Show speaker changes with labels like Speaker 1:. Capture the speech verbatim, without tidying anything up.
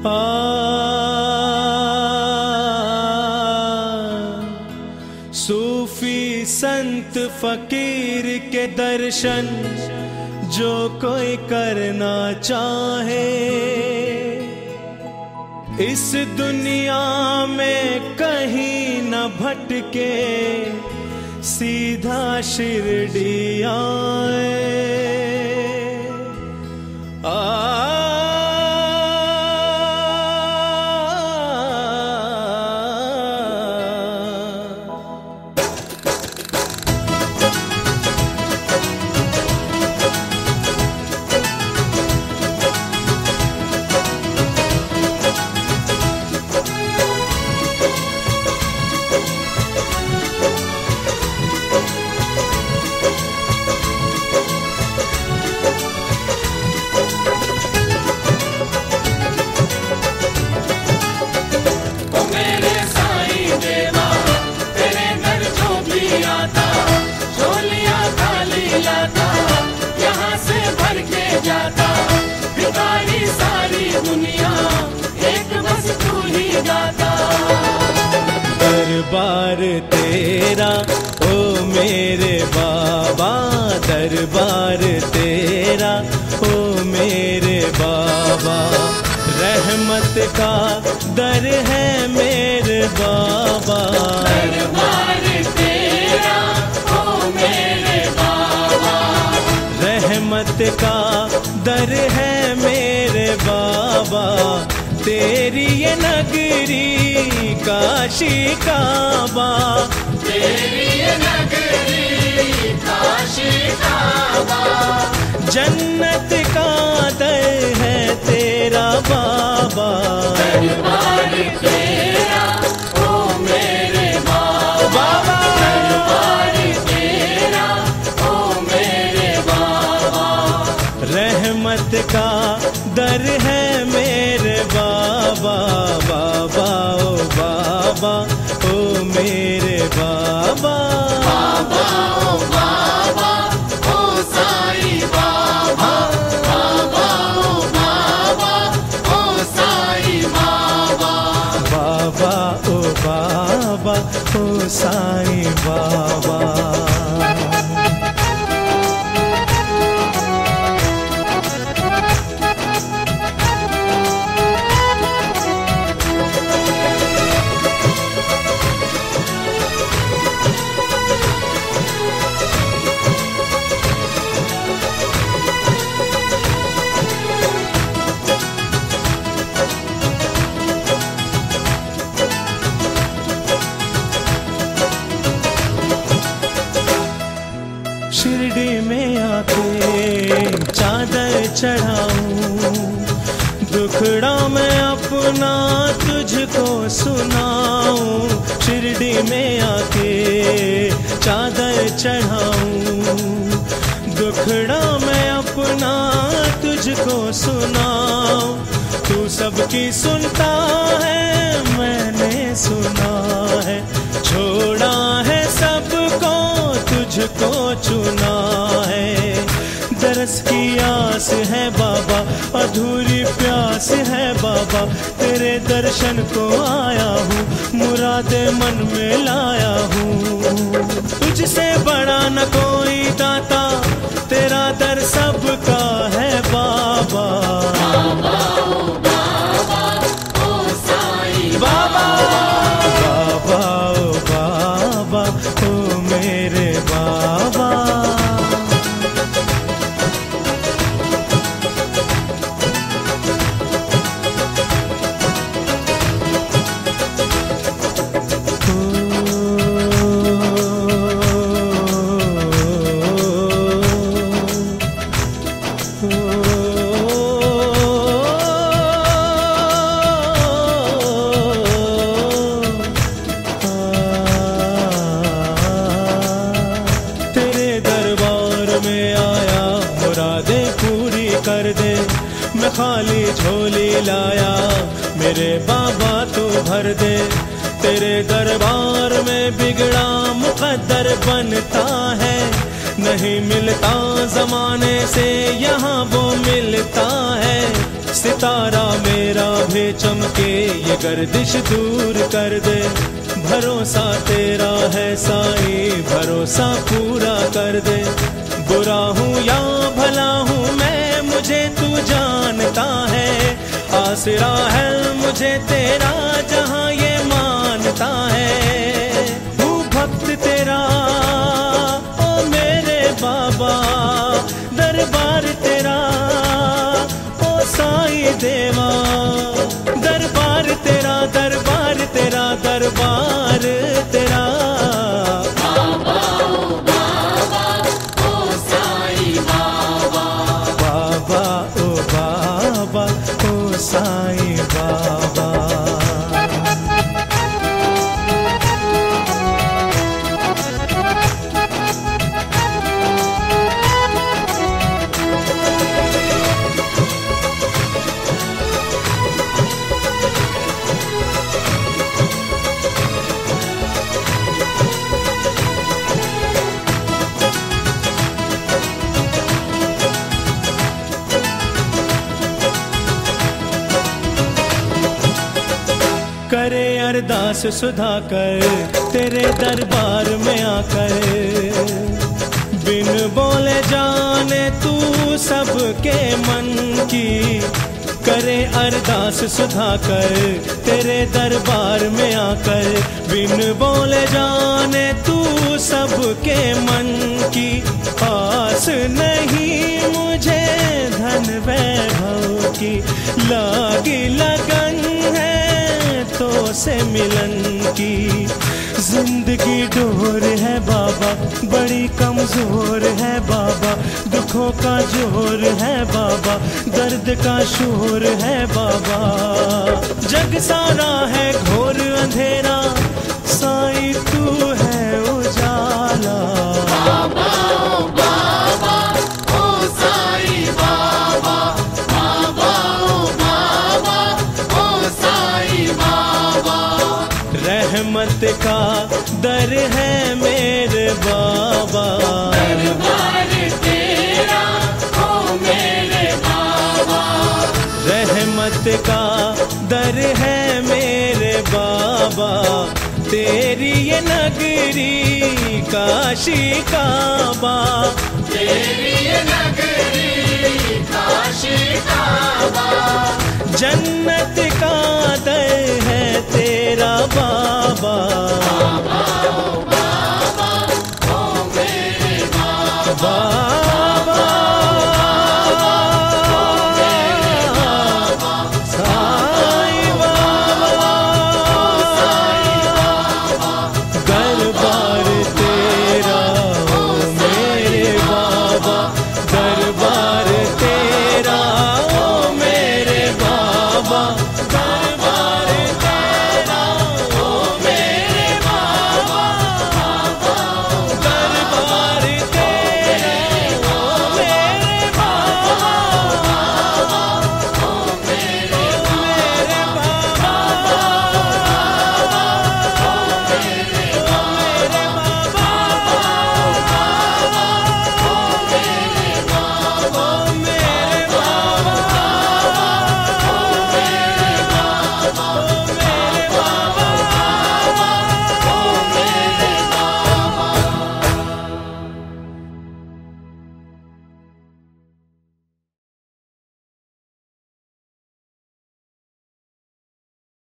Speaker 1: आ सूफी संत फकीर के दर्शन जो कोई करना चाहे, इस दुनिया में कहीं न भटके, सीधा शिरडी आए। आ दरबार तेरा ओ मेरे बाबा, दरबार तेरा ओ मेरे बाबा, रहमत का दर है मेरे बाबा। दरबार तेरा ओ मेरे बाबा, रहमत का दर है मेरे बाबा, तेरी ये नगरी काशी काबा, तेरी ये नगरी काशी काबा, जन्नत का दर है तेरा बाबा। दरबार तेरा ओ मेरे बाबा, दरबार तेरा ओ मेरे बाबा, रहमत का दर है मेरे बाबा। बाबा ओ बाबा ओ मेरे बाबा, बाबा ओ बाबा ओ साईं बाबा, बाबा ओ बाबा ओ साईं बाबा, बाबा ओ बाबा ओ साईं बाबा। शिरडी में आके चादर चढ़ाऊं, दुखड़ा मैं अपना तुझको सुनाऊं। शिरडी में आके चादर चढ़ाऊं, दुखड़ा मैं अपना तुझको सुनाऊं। तू सबकी सुनता है मैंने सुना है, छोड़ा है सबको तुझको चुना है। दरस की आस है बाबा, अधूरी प्यास है बाबा, तेरे दर्शन को आया हूँ, मुरादे मन में लाया हूँ। तुझसे बड़ा न कोई दाता, तेरा दर सबका है बाबा। बाबा ओ बाबा ओ साईं बाबा, बाबा ओ बाबा ओ मेरे बाबा। कर दे, मैं खाली झोली लाया, मेरे बाबा तू भर दे। तेरे दरबार में बिगड़ा मुकद्दर बनता है, नहीं मिलता जमाने से यहाँ वो मिलता है। सितारा में तेरा भी चमके ये गर्दिश दूर कर दे। भरोसा तेरा है साईं, भरोसा पूरा कर दे। बुरा हूँ या भला हूँ मैं, मुझे तू जानता है। आसरा है मुझे तेरा, जहाँ ये मानता है। हूँ भक्त तेरा ओ मेरे बाबा, दरबार तेरा ओ साईं देवा। दरबार तेरा, दरबार तेरा, दरबार तेरा।
Speaker 2: बाबा ओ बाबा ओ साईं बाबा,
Speaker 1: बाबा ओ बाबा ओ साईं बाबा। करे अरदास सुधाकर तेरे दरबार में आकर। बिन बोले जाने तू सबके मन की। करे अरदास सुधाकर तेरे दरबार में आकर। बिन बोले जाने तू सबके मन की। आस नहीं मुझे धन वैभव की, लागी लगन है तो से मिलन की। जिंदगी डोर है बाबा, बड़ी कमजोर है बाबा। दुखों का जोर है बाबा, दर्द का शोर है बाबा। जग सारा है घोर अंधेरा, साईं तू है उजाला।
Speaker 2: बाबा ओ बाबा ओ साईं बाबा, बाबा ओ बाबा ओ साईं बाबा।
Speaker 1: रहमत का दर है मेरे बाबा,
Speaker 2: दरबार तेरा ओ मेरे बाबा।
Speaker 1: रहमत का दर है मेरे बाबा। तेरी ये नगरी काशी काबा,
Speaker 2: तेरी ये नगरी काशी काबा।
Speaker 1: जन्नत